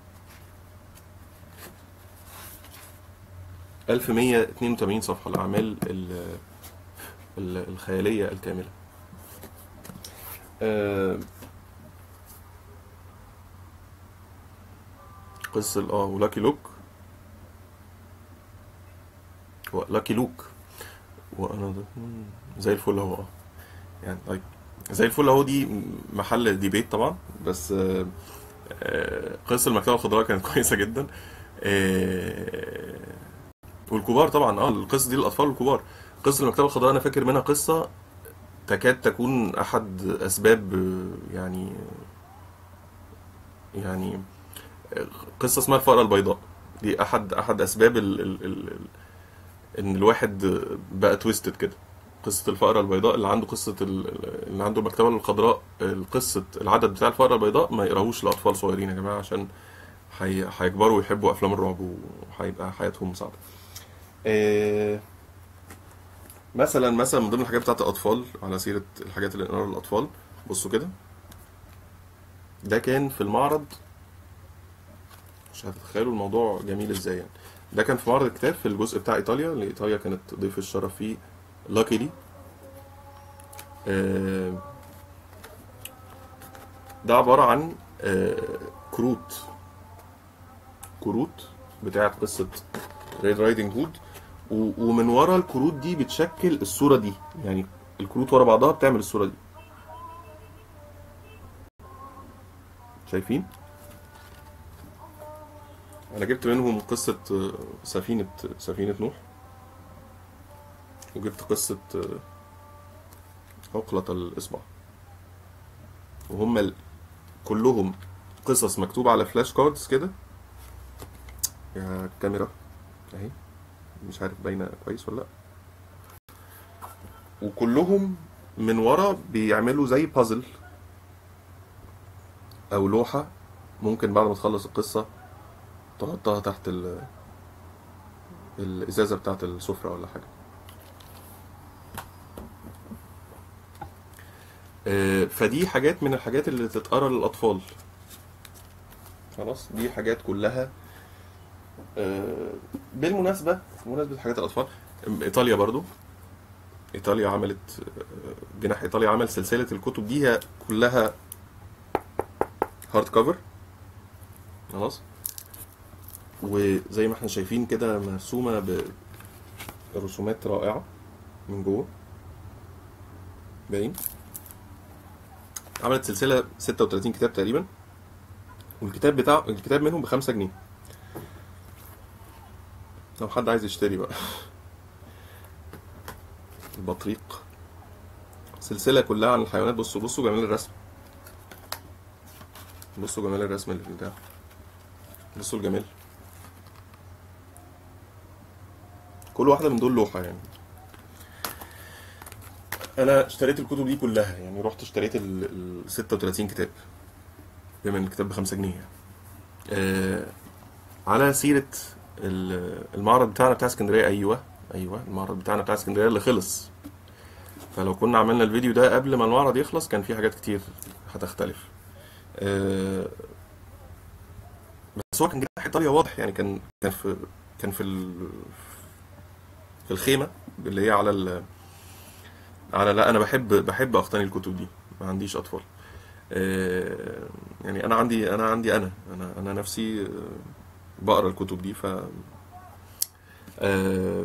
ألف ومية واتنين وتمانين صفحه، الاعمال ال- ال- الخياليه الكامله. آه، قصه اه ولاكي لوك. هو لاكي لوك وانا ده زي الفل اهو. اه يعني طيب، زي الفل اهو. دي محل ديبيت طبعا، بس آه، آه، قصة المكتبة الخضراء كانت كويسة جدا. آه، والكبار طبعا. اه القصة دي للأطفال والكبار. قصة المكتبة الخضراء أنا فاكر منها قصة تكاد تكون أحد أسباب، آه، يعني يعني آه، قصة اسمها الفأرة البيضاء. دي أحد أحد أسباب ال ال ال إن الواحد بقى تويستد كده. قصة الفأرة البيضاء، اللي عنده قصة ال- اللي عنده المكتبة الخضراء، القصة العدد بتاع الفأرة البيضاء ما يقراهوش لأطفال صغيرين يا جماعة، عشان هي- هيكبروا ويحبوا افلام الرعب وهيبقى حياتهم صعبه. إيه، مثلا مثلا من ضمن الحاجات بتاعت الاطفال، على سيره الحاجات اللي نقراها للاطفال، بصوا كده. ده كان في المعرض، مش هتتخيلوا الموضوع جميل ازاي يعني. ده كان في معرض الكتاب في الجزء بتاع ايطاليا، اللي ايطاليا كانت ضيف الشرف فيه لاكيلي. إيه، ده عباره عن آه، كروت كروت بتاعت قصه ريد رايدنج هود. و- ومن ورا الكروت دي بتشكل الصورة دي يعني. الكروت ورا بعضها بتعمل الصورة دي. شايفين؟ انا جبت منهم قصة آه، سفينة سفينة نوح، وجبت قصة آه، عقلة الإصبع. وهم ال- كلهم قصص مكتوبة على فلاش كاردز كده. يا الكاميرا اهي، مش عارف باينة كويس ولا لا. وكلهم من ورا بيعملوا زي بازل او لوحة. ممكن بعد ما تخلص القصة تحطها تحت ال- الإزازة بتاعت السفرة ولا حاجة. آه، فدي حاجات من الحاجات اللي تتقرا للاطفال. خلاص، دي حاجات كلها. آه، بالمناسبه بمناسبه حاجات الاطفال، ايطاليا برضو. ايطاليا عملت آه، جناح ايطاليا عمل سلسله الكتب دي، هي كلها هارد كفر. خلاص، وزي ما احنا شايفين كده مرسومه برسومات رائعه من جوه، باين. عملت سلسله ستة وتلاتين كتاب تقريبا، والكتاب بتاع الكتاب منهم بخمسة جنيه لو حد عايز يشتري بقى. البطريق، سلسلة كلها عن الحيوانات. بصوا بصوا جمال الرسم. بصوا جمال الرسم اللي في البتاع. بصوا الجمال. كل واحدة من دول لوحة يعني. أنا اشتريت الكتب دي كلها يعني. رحت اشتريت ال ال ستة وتلاتين كتاب، بما إن الكتاب بخمسة جنيه يعني. آه، على سيرة ال- المعرض بتاعنا بتاع اسكندرية. أيوه أيوه المعرض بتاعنا بتاع اسكندرية اللي خلص. فلو كنا عملنا الفيديو ده قبل ما المعرض يخلص كان في حاجات كتير هتختلف. آه، بس بس هو كان جناح ايطاليا واضح يعني، كان كان في كان في ال- في الخيمه اللي هي على ال... على لا انا بحب بحب اقتني الكتب دي، ما عنديش اطفال. آه، يعني انا عندي انا عندي انا انا انا نفسي، آه، بقرا الكتب دي. ف آه،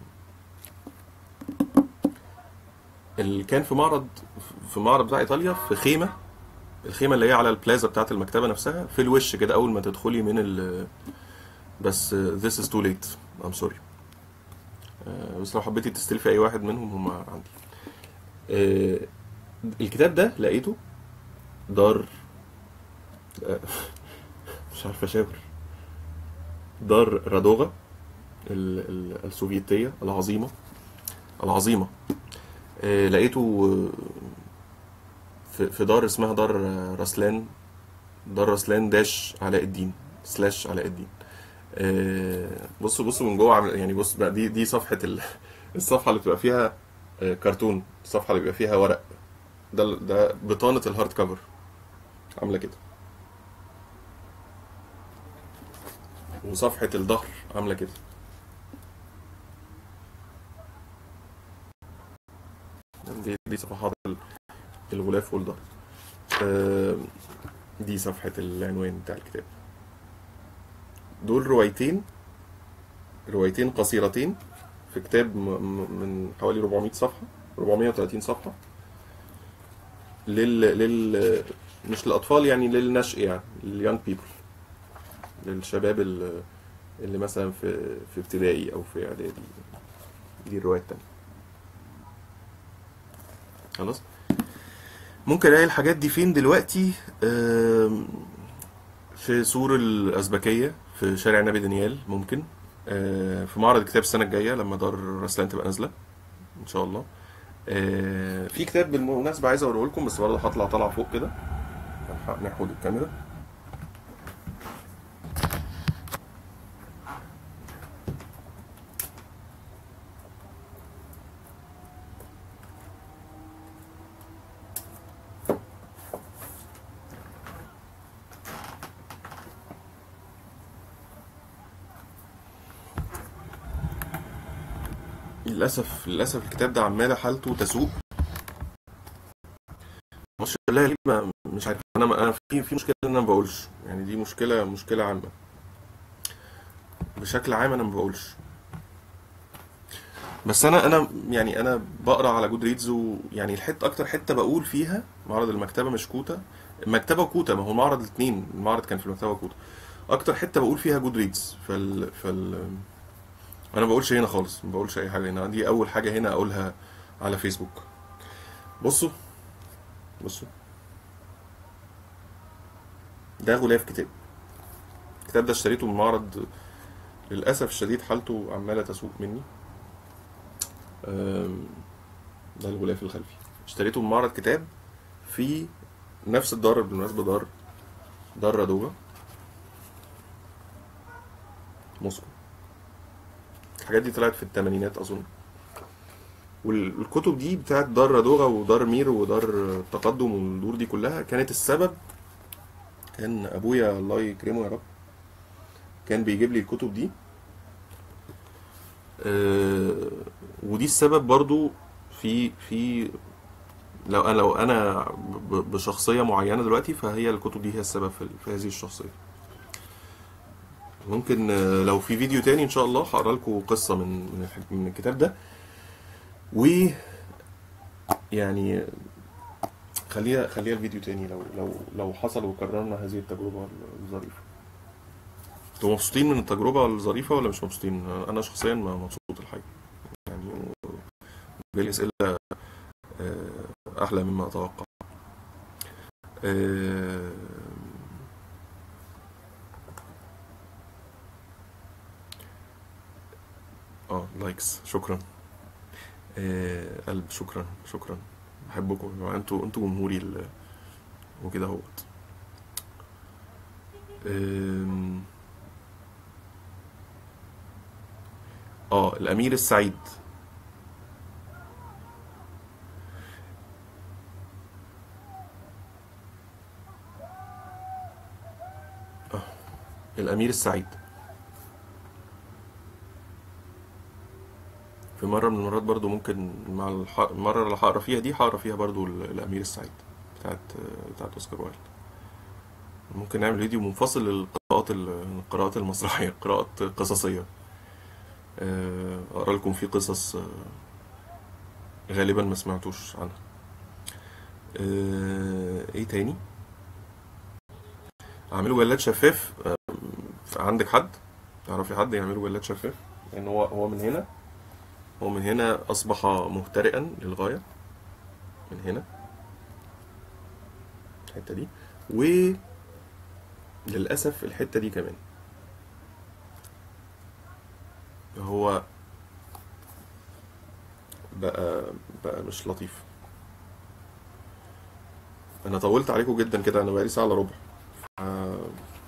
ال- كان في معرض في معرض بتاع ايطاليا في خيمه، الخيمه اللي هي على البلازا بتاعه المكتبه نفسها، في الوش كده اول ما تدخلي من ال... بس آه، this is too late I'm sorry. آه، بس لو حبيتي تستلفي اي واحد منهم هم عندي. آه، الكتاب ده لقيته دار، آه، مش عارف اشاور، دار رادوغا ال- ال- السوفيتيه العظيمه العظيمه. آه، لقيته آه، في في دار اسمها دار آه، رسلان، دار رسلان داش علاء الدين سلاش علاء الدين. آه، بصوا بصوا من جوه عامل- يعني بص بقى، دي دي صفحه ال... الصفحه اللي بتبقى فيها آه، كرتون، الصفحه اللي بيبقى فيها ورق، ده ده بطانه الهارد كفر عامله كده، وصفحه الظهر عامله كده. دي دي صفحات الغلاف والظهر. آه، دي صفحه العنوان بتاع الكتاب. دول روايتين، روايتين قصيرتين في كتاب م- م- من حوالي أربعمائة صفحة، أربعمائة وثلاثين صفحة، لل لل مش للأطفال يعني، للنشء يعني، لليونج بيبل، للشباب ال- اللي مثلا في في ابتدائي أو في إعدادي. دي الرواية التانية. خلاص. ممكن ألاقي الحاجات دي فين دلوقتي؟ آم، في سور الأزبكية في شارع نبي دانيال ممكن، آه، في معرض الكتاب السنة الجاية لما دار رسلان تبقى نازلة إن شاء الله. آه، في كتاب بالمناسبة عايز أوريه لكم، بس برضه هطلع طلع فوق كده، هنحاول نحود الكاميرا. للأسف للأسف الكتاب ده عمالة حالته تسوء. مش لا ليه ما مش عارف، أنا أنا في في مشكلة إن أنا ما بقولش، يعني دي مشكلة مشكلة عامة بشكل عام، أنا ما بقولش. بس أنا أنا يعني أنا بقرا على جود ريدز، ويعني الحتة أكتر حتة بقول فيها معرض المكتبة مش كوتا، المكتبة وكوتا، ما هو المعرض الاتنين، المعرض كان في المكتبة وكوتا. أكتر حتة بقول فيها جود ريدز، فال فال أنا ما بقولش هنا خالص، ما بقولش أي حاجة هنا، دي أول حاجة هنا أقولها على فيسبوك. بصوا بصوا، ده غلاف كتاب، الكتاب ده اشتريته من معرض، للأسف الشديد حالته عمالة تسوء مني. أم، ده الغلاف الخلفي، اشتريته من معرض كتاب في نفس الدار بالمناسبة، دار دار رادوغا موسكو. الحاجات دي طلعت في الثمانينات أظن، والكتب دي بتاعت دار رادوغا ودار مير ودار التقدم والدور دي كلها كانت السبب. كان أبويا الله يكرمه يا رب كان بيجيب لي الكتب دي، أه، ودي السبب برضو في في لو انا لو انا ب- بشخصيه معينه دلوقتي، فهي الكتب دي هي السبب في في هذه الشخصيه. ممكن آه، لو في فيديو تاني ان شاء الله هقرا لكم قصه من من الح- من الكتاب ده. ويعني خليها خليها الفيديو تاني لو لو لو حصل وكررنا هذه التجربه الظريفه. انتوا مبسوطين من التجربه الظريفه ولا مش مبسوطين؟ انا شخصيا ما مبسوط الحقيقه، يعني جالي اسئله آه، احلى مما اتوقع. اه آه، لايكس شكرا. آه، قلب شكرا شكرا، بحبكم انتوا انتوا جمهوري ال- وكده اهوت. آم، اه الامير السعيد. الأمير السعيد. في مرة من المرات برضو ممكن مع الح... المرة اللي هقرا فيها دي هقرا فيها برضو ال- الأمير السعيد بتاعت بتاعت أوسكار وايلد. ممكن نعمل فيديو منفصل للقراءات ال- القراءات المسرحية، قراءات قصصية. آه، أقرا لكم فيه قصص آه، غالبا ما سمعتوش عنها. آه، ايه تاني؟ اعملوا جلاد شفاف. آه، عندك حد تعرفي حد يعملوا جلاد شفاف؟ لان هو هو من هنا، هو من هنا اصبح مهترئا للغايه، من هنا الحته دي، وللاسف الحته دي كمان هو بقى بقى مش لطيف. انا طولت عليكم جدا كده، انا بقالي ساعه الا ربع. آه،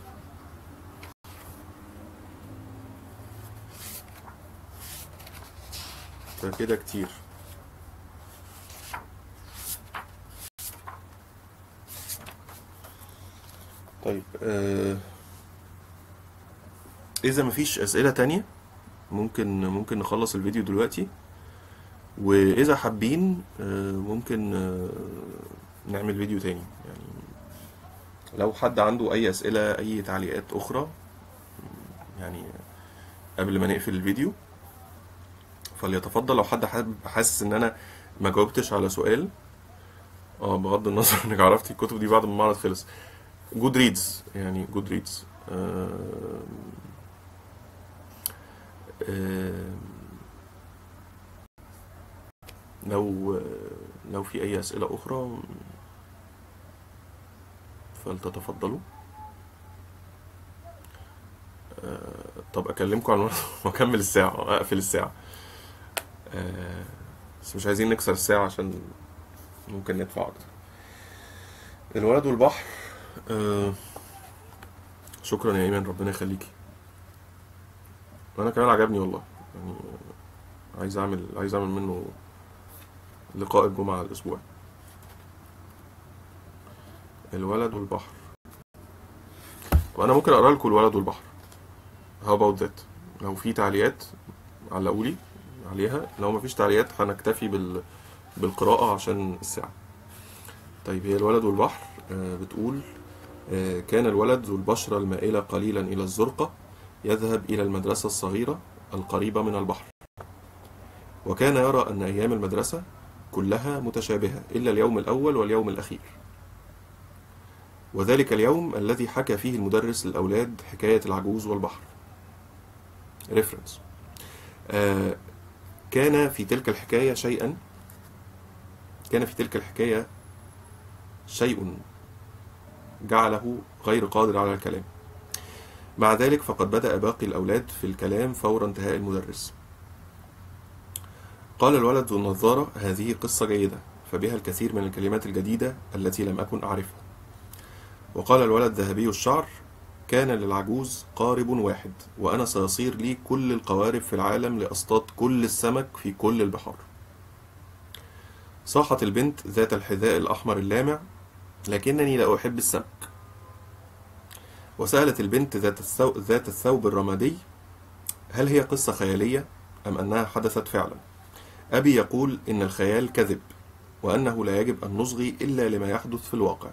فكده كتير. طيب آه، اذا مفيش اسئله تانية ممكن ممكن نخلص الفيديو دلوقتي. واذا حابين آه، ممكن آه، نعمل فيديو تاني يعني. لو حد عنده اي اسئله، اي تعليقات اخرى يعني قبل ما نقفل الفيديو فليتفضل. لو حد حابب حاسس ان انا ما جاوبتش على سؤال، اه بغض النظر انك عرفتي الكتب دي بعد ما المعرض خلص، جود ريدز يعني، جود ريدز. آه آه لو لو في اي اسئله اخرى فلتتفضلوا. طب اكلمكم عن واكمل الساعه، اقفل الساعه. آه بس مش عايزين نكسر الساعه عشان ممكن ندفع اكتر. الولد والبحر. آه شكرا يا ايمن، ربنا يخليكي. وانا كمان عجبني والله يعني. عايز اعمل عايز اعمل منه لقاء الجمعه الاسبوع. الولد والبحر، وانا ممكن اقرا لكم الولد والبحر. how about that؟ لو في تعليقات علقوا لي عليها، لو مفيش تعليقات هنكتفي بال... بالقراءة عشان الساعة. طيب هي الولد والبحر آه، بتقول آه، كان الولد ذو البشرة المائلة قليلا إلى الزرقة يذهب إلى المدرسة الصغيرة القريبة من البحر، وكان يرى أن أيام المدرسة كلها متشابهة إلا اليوم الأول واليوم الأخير، وذلك اليوم الذي حكى فيه المدرس للأولاد حكاية العجوز والبحر. ريفرنس. آه كان في تلك الحكاية شيئا كان في تلك الحكاية شيء جعله غير قادر على الكلام. مع ذلك فقد بدأ باقي الأولاد في الكلام فور انتهاء المدرس. قال الولد ذو النظارة: هذه قصة جيدة، فبها الكثير من الكلمات الجديدة التي لم أكن أعرفها. وقال الولد ذهبي الشعر: كان للعجوز قارب واحد، وأنا سيصير لي كل القوارب في العالم لأصطاد كل السمك في كل البحار. صاحت البنت ذات الحذاء الأحمر اللامع: لكنني لا أحب السمك. وسألت البنت ذات الثوب, ذات الثوب الرمادي: هل هي قصة خيالية أم أنها حدثت فعلا؟ أبي يقول إن الخيال كذب، وأنه لا يجب أن نصغي إلا لما يحدث في الواقع.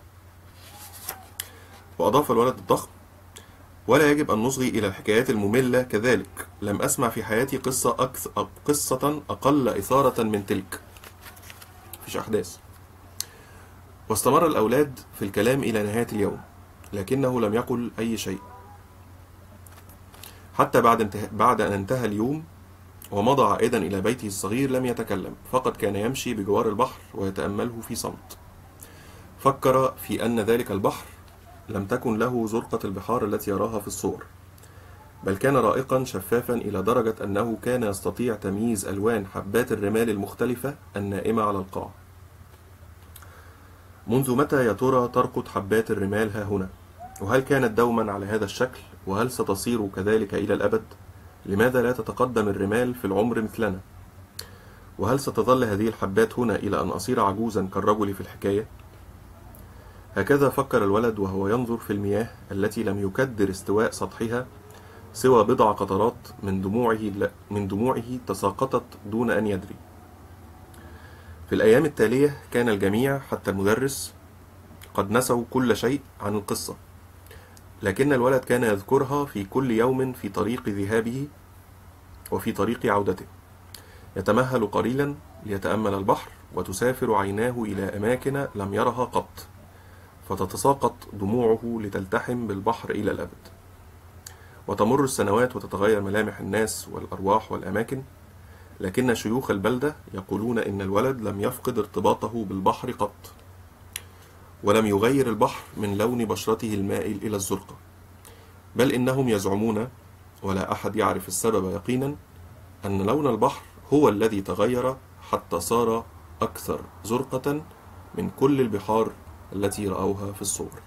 وأضاف الولد الضخم: ولا يجب أن نصغي إلى الحكايات المملة كذلك، لم أسمع في حياتي قصة أكثر قصة أقل إثارة من تلك. مفيش أحداث. واستمر الأولاد في الكلام إلى نهاية اليوم، لكنه لم يقل أي شيء حتى بعد, انته... بعد أن انتهى اليوم ومضى عائدا إلى بيته الصغير. لم يتكلم، فقد كان يمشي بجوار البحر ويتأمله في صمت. فكر في أن ذلك البحر لم تكن له زرقة البحار التي يراها في الصور، بل كان رائقا شفافا إلى درجة أنه كان يستطيع تمييز ألوان حبات الرمال المختلفة النائمة على القاع. منذ متى يا ترى ترقد حبات الرمال ها هنا؟ وهل كانت دوما على هذا الشكل؟ وهل ستصير كذلك إلى الأبد؟ لماذا لا تتقدم الرمال في العمر مثلنا؟ وهل ستظل هذه الحبات هنا إلى أن أصير عجوزا كالرجل في الحكاية؟ هكذا فكر الولد وهو ينظر في المياه التي لم يكدر استواء سطحها سوى بضع قطرات من دموعه من دموعه تساقطت دون أن يدري. في الأيام التالية كان الجميع حتى المدرس قد نسوا كل شيء عن القصة، لكن الولد كان يذكرها في كل يوم في طريق ذهابه وفي طريق عودته. يتمهل قليلا ليتأمل البحر، وتسافر عيناه إلى أماكن لم يرها قط، فتتساقط دموعه لتلتحم بالبحر إلى الأبد. وتمر السنوات وتتغير ملامح الناس والأرواح والأماكن، لكن شيوخ البلدة يقولون إن الولد لم يفقد ارتباطه بالبحر قط، ولم يغير البحر من لون بشرته المائل إلى الزرقة، بل إنهم يزعمون، ولا أحد يعرف السبب يقينا، أن لون البحر هو الذي تغير حتى صار أكثر زرقة من كل البحار التي رأوها في الصور.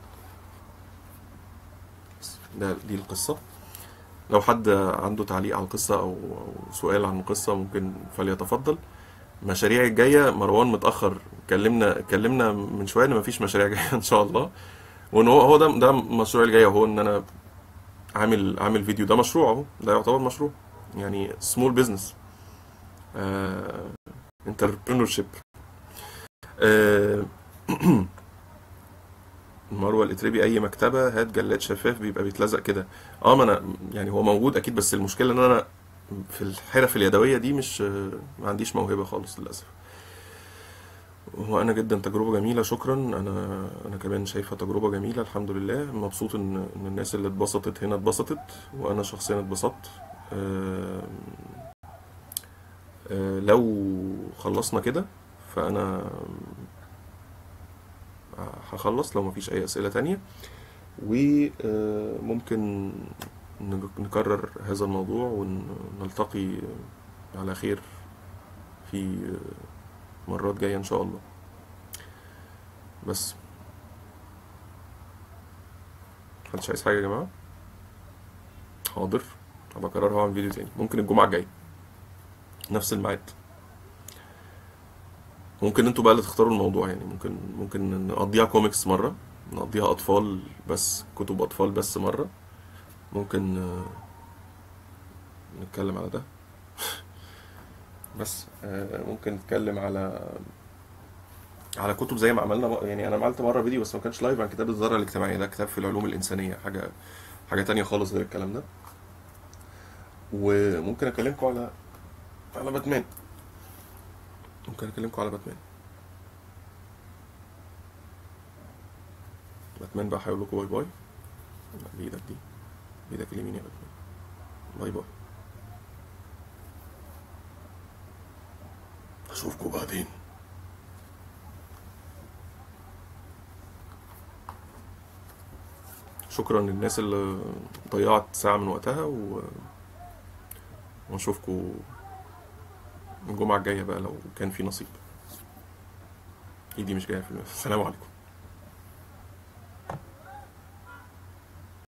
ده دي القصة. لو حد عنده تعليق على القصة أو سؤال عن القصة ممكن فليتفضل. المشاريع الجاية، مروان متأخر، كلمنا كلمنا من شوية إن مفيش مشاريع جاية إن شاء الله، وإن هو هو ده ده المشروع الجاي، هو إن أنا عامل عامل فيديو. ده مشروع أهو، ده يعتبر مشروع يعني سمول بيزنس، انتربرينورشيب. مروه الاتربي، اي مكتبه هات جلاد شفاف بيبقى بيتلزق كده. اه ما انا يعني هو موجود اكيد، بس المشكله ان انا في الحرف اليدويه دي مش ما عنديش موهبه خالص للاسف. وانا جدا تجربه جميله، شكرا. انا انا كمان شايفها تجربه جميله، الحمد لله. مبسوط ان ان الناس اللي اتبسطت هنا اتبسطت، وانا شخصيا اتبسطت. آه آه لو خلصنا كده فانا هخلص لو مفيش اي اسئله تانية، وممكن نكرر هذا الموضوع ونلتقي على خير في مرات جاية إن شاء الله. بس محدش عايز حاجة يا جماعة؟ حاضر، هبقى أكررها وأعمل فيديو تاني، ممكن الجمعة الجاية نفس الميعاد. ممكن انتوا بقى اللي تختاروا الموضوع، يعني ممكن ممكن نقضيها كوميكس مرة، نقضيها أطفال بس، كتب أطفال بس مرة، ممكن نتكلم على ده. بس ممكن نتكلم على على كتب زي ما عملنا، يعني انا عملت مره فيديو بس ما كانش لايف عن كتاب الذره الاجتماعيه، ده كتاب في العلوم الانسانيه، حاجه حاجه تانية خالص غير الكلام ده. وممكن اكلمكم على على باتمان، ممكن اكلمكم على باتمان. باتمان بقى هيقول لكم باي باي. بايدك دي، بايدك اليمين يا باتمان. باي باي، اشوفكم بعدين. شكرا للناس اللي ضيعت ساعة من وقتها، و... ونشوفكم الجمعة الجاية بقى لو كان في نصيب. ايدي مش جاية في السلام عليكم.